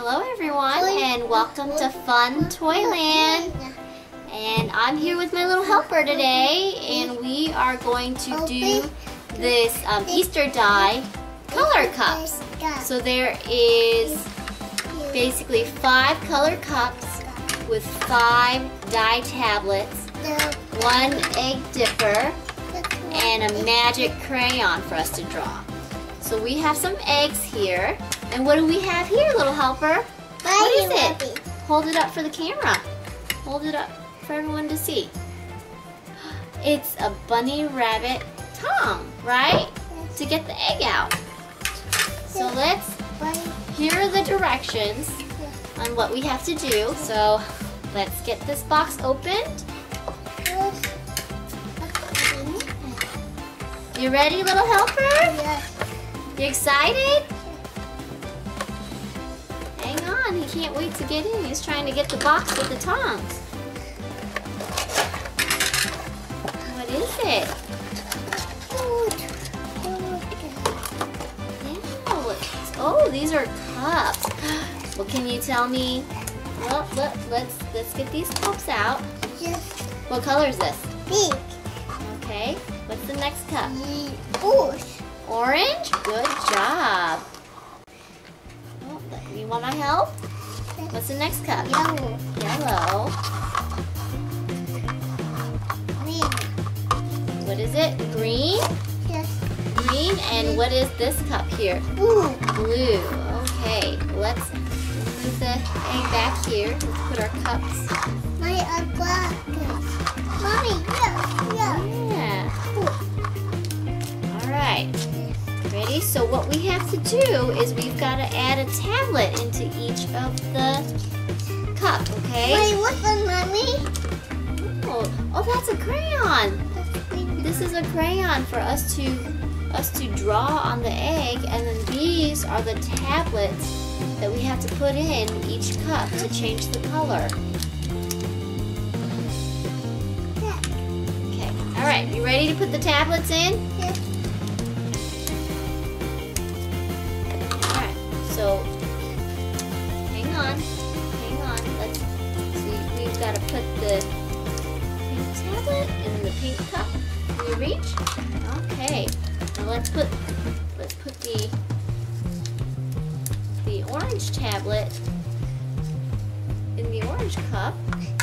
Hello everyone and welcome to Fun Toyland. And I'm here with my little helper today and we are going to do this Easter die color cups. So there is basically 5 color cups with 5 die tablets, 1 egg dipper, and a magic crayon for us to draw. So we have some eggs here. And what do we have here, little helper? What is it? Hold it up for the camera. Hold it up for everyone to see. It's a bunny rabbit tongue, right? To get the egg out. So here are the directions on what we have to do. So let's get this box opened. You ready, little helper? Yes. You excited? Hang on, he can't wait to get in. He's trying to get the box with the tongs. What is it? Oh, these are cups. Well, can you tell me? Well, let's get these cups out. Yes. What color is this? Pink. Okay. What's the next cup? Orange. Orange? Good job. Oh, you want my help? What's the next cup? Yellow. Yellow. Green. What is it? Green? Yes. Green. And what is this cup here? Blue. Blue. Okay. Let's move the egg back here. Let's put our cups. My glasses. Mommy, yeah. Yeah. All right. Ready? So what we have to do is we've got to add a tablet into each of the cup, okay? Wait, what's the mommy? Oh, that's a crayon. This is a crayon for us to draw on the egg, and then these are the tablets that we have to put in each cup to change the color. Okay. All right. You ready to put the tablets in? Yes. So, hang on. Let's see. We've got to put the pink tablet in the pink cup. Can you reach? Okay. Now let's put the orange tablet in the orange cup.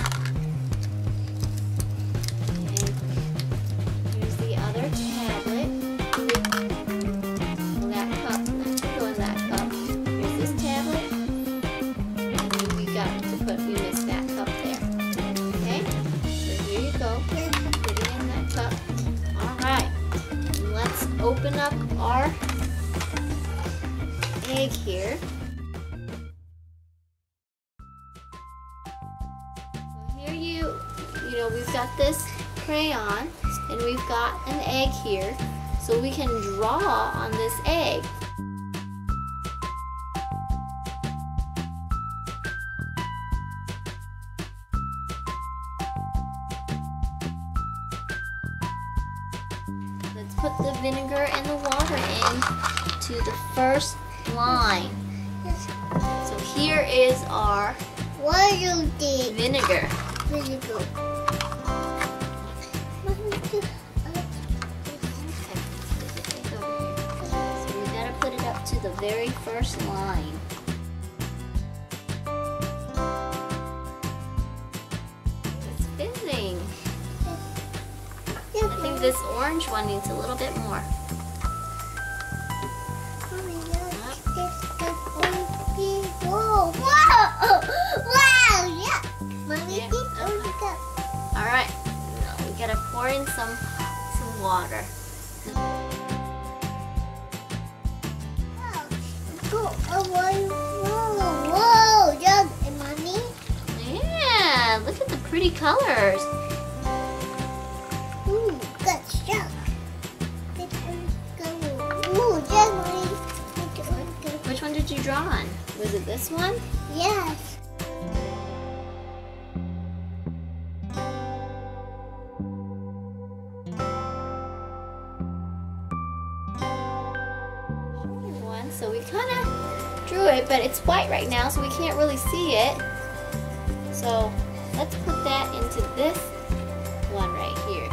And here's the other tablet. We missed that cup there. Okay? So here you go. Put it in that cup. Alright. Let's open up our egg here. So here you know, we've got this crayon and we've got an egg here. So we can draw on this egg. Let's put the vinegar and the water in to the first line. So here is our vinegar. Vinegar. So we gotta put it up to the very first line. It's fizzing. I think this orange one needs a little bit more. Whoa! Wow! Yeah. Mommy, All right. Now we gotta pour in some water. Whoa! Yeah, Mommy. Yeah. Look at the pretty colors. Ooh, good job. Ooh, yeah, Mommy. Which one did you draw on? Was it this one? Yes. So we kind of drew it, it, but it's white right now, so we can't really see it. So let's put that into this one right here.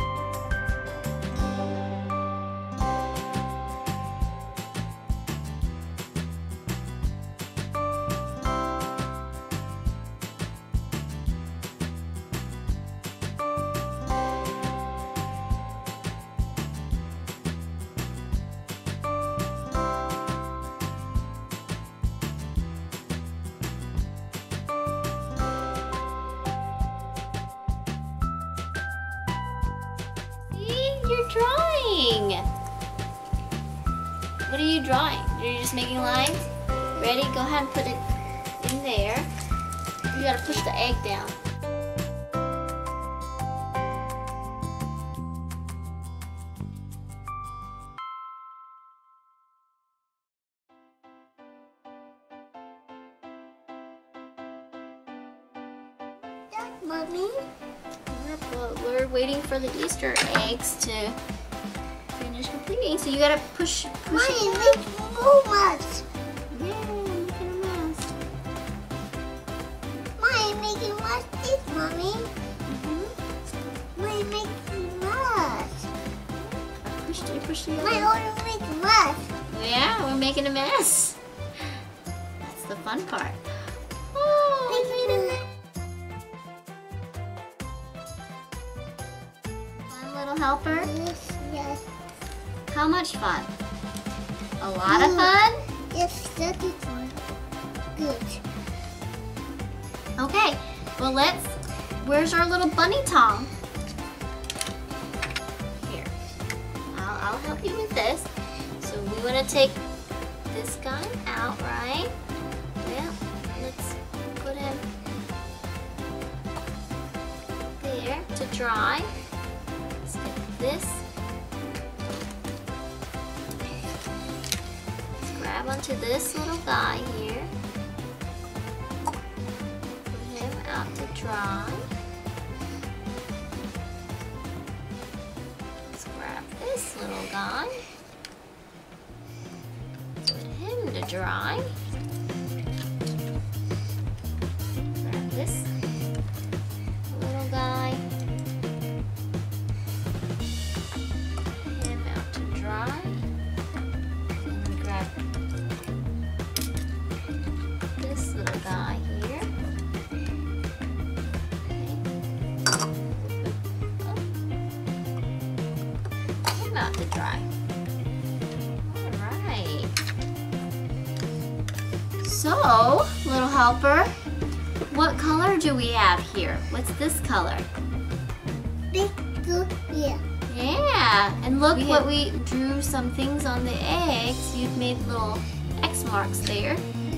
You're drawing. What are you drawing? Are you just making lines? Ready? Go ahead and put it in there. You gotta push the egg down. Mommy? We're waiting for the Easter eggs to finish completing. So you gotta push Mommy, it. make so much. Yeah, making a mess. Mommy, making much this, Mommy. Mommy, making much. Push it. My order make much. Yeah, we're making a mess. That's the fun part. Oh, we made a mess. Fun little helper. Yes, yes. How much fun? A lot of fun? Yes, that is fun. Good. Okay, well where's our little bunny Tom? Here, I'll help you with this. So we want to take this guy out, right? Well, let's put him there to dry. Let's get this. Let's grab onto this little guy here. Put him out to dry. Let's grab this little guy. Put him to dry. Grab this little guy. Put him out to dry. And grab this little guy here. Put him out to dry. Alright. So, little helper, what color do we have here? What's this color? Big good here. Yeah, and look we drew some things on the eggs. You've made little X marks there.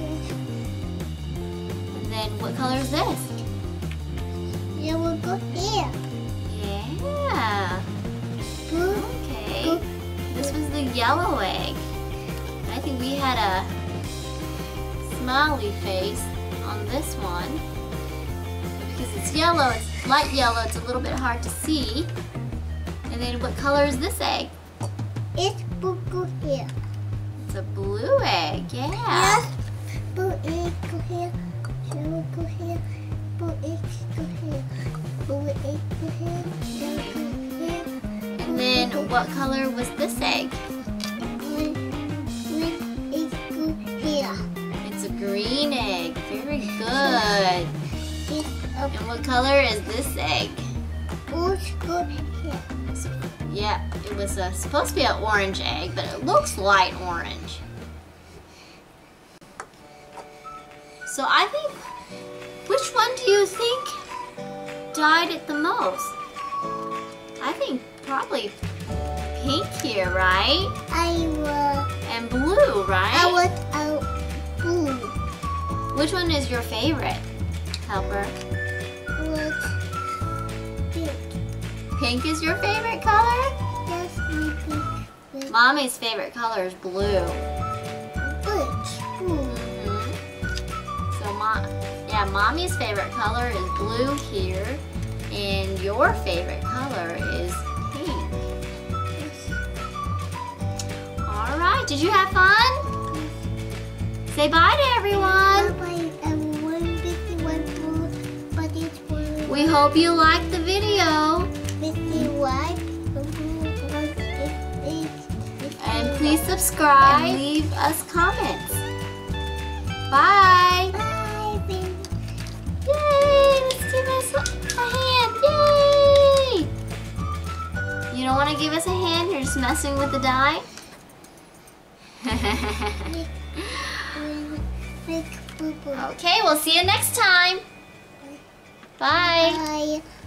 And then what color is this? Yeah, we'll go here. Yeah. Good. Okay. This was the yellow egg. I think we had a smiley face on this one. Because it's yellow, it's light yellow, it's a little bit hard to see. And then what color is this egg? It's blue good here. It's a blue egg, yeah. Yes. Blue egg go here. Blue go here. Blue egg go here. Blue egg go here. Blue go here. And then what color was this egg? Green egg go here. It's a green egg. Very good. It's a And what color is this egg? blue go here. Yeah, it was supposed to be an orange egg, but it looks light orange. So I think, which one do you think dyed it the most? I think probably pink here, right? And blue, right? I was blue. Which one is your favorite, Helper? Was pink. Pink is your favorite color? Yes, my pink. Mommy's favorite color is blue. Blue. So Mommy's favorite color is blue here, and your favorite color is pink. All right, did you have fun? Say bye to everyone. Bye everyone. Busy one more, but it's one. We hope you liked the video. Busy one. And please subscribe and leave us comments. Bye. Bye. Yay! Let's give us a hand. Yay! You don't want to give us a hand? You're just messing with the die? Okay, we'll see you next time. Bye. Bye.